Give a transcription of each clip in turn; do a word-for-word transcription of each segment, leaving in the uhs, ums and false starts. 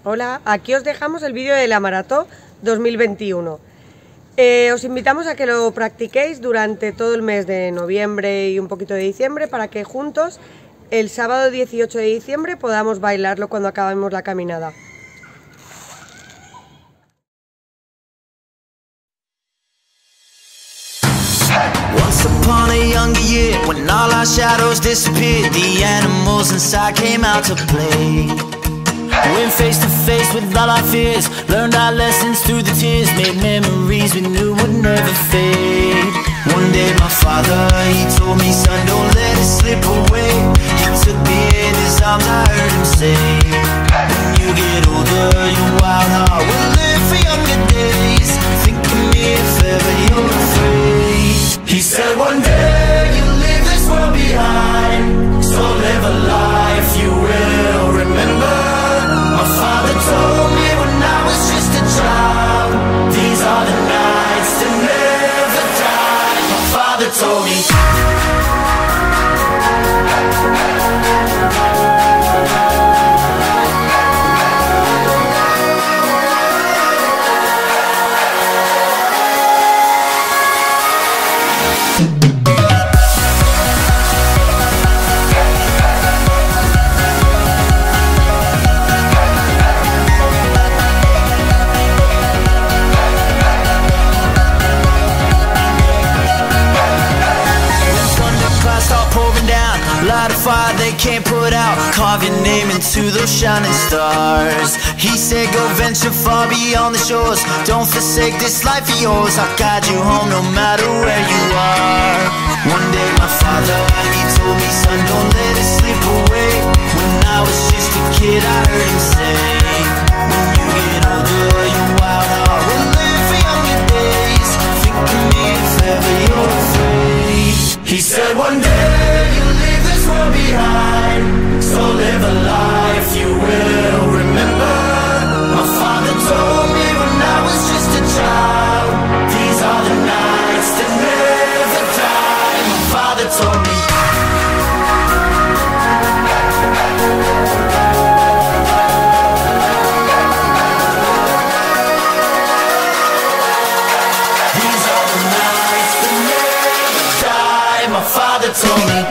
Hola, aquí os dejamos el vídeo de la Marató dos mil veintiuno. Eh, os invitamos a que lo practiquéis durante todo el mes de noviembre y un poquito de diciembre para que juntos el sábado dieciocho de diciembre podamos bailarlo cuando acabemos la caminada. Once upon a younger year, when all our shadows disappeared, the animals inside came out to play. Went face to face with all our fears, learned our lessons through the tears, made memories we knew would never fade. One day my father, he told me, son, don't let it slip away. He took me in his arms, I heard him say, when you get older, your wild heart will live for younger days. Think of me if ever you're afraid. He said one day you'll leave this world behind, so live a life you will remember. My father told me when I was just a child, these are the nights that never die. My father told me. Light a fire they can't put out, carve your name into those shining stars. He said go venture far beyond the shores, don't forsake this life of yours. I'll guide you home no matter where you are. One day my father, he told me, son, don't let it slip away. When I was just a kid I heard him say, when you get older your wild heart will live for younger days. Think of me if ever you're afraid. He said one day you'll leave this world behind, so live a life you will remember. My father told me when I was just a child, these are the nights that never die. My father told me. These are the nights that never die. My father told me.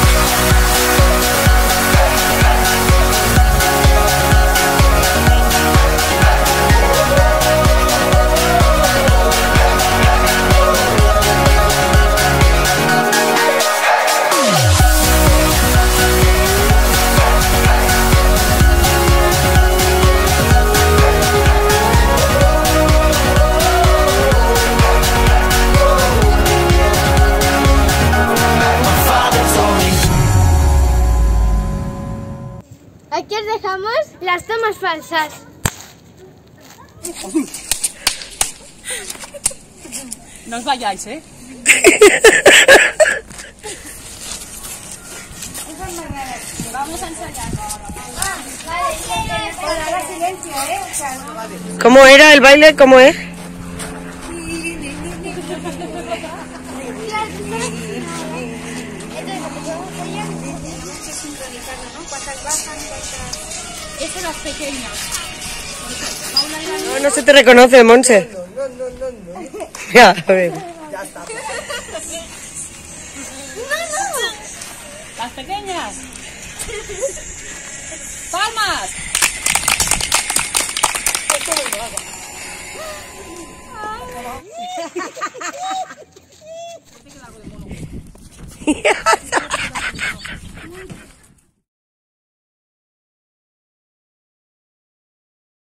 Aquí os dejamos las tomas falsas. No os vayáis, ¿eh? Vamos a ensayar. ¿Cómo era el baile? ¿Cómo es? Eso las pequeñas. No, no se te reconoce, Monse. No, no, no, no, no. Ya, a ver. Ya está. Las pequeñas. ¡Palmas! Ya.